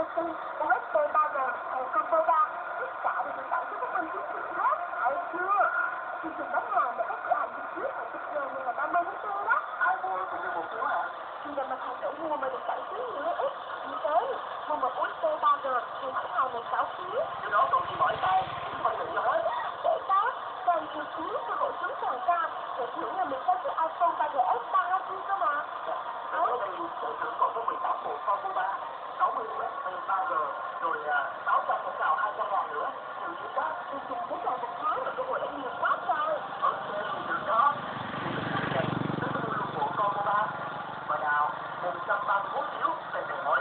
iPhone, USB 3G hay combo 3, tất cả đều được tặng cho các anh chiến sĩ hết, phải chưa? Chương trình bán hàng tại các cửa hàng trực tiếp ở Việt Nam như là 30 tháng 4 đó. Ai mua cũng được một phiếu hả? Khi là mặt hàng đủ mua mà được tặng phiếu nhiều ít, như thế, mua một USB 3G thì hẳn hòi được 6 phiếu. Điều đó còn gì mỏi tay, cũng không tự nói. Để đó, càng nhiều phiếu cơ hội trúng càng cao, để thưởng là 16 chiếc iPhone 3GS 3 cơ mà. Ở đây giải thưởng còn có 18 bộ combo 3, 60 USB 3G, rồi 600 thẻ cào 200 ngàn nữa. Nhiều chứ đó. Chương trình kéo dài một tháng là cơ hội đã nhiều quá trời. Ok, được đó. Thì này, tôi mua luôn bộ combo 3. Và nào, 131 phiếu, về về hỏi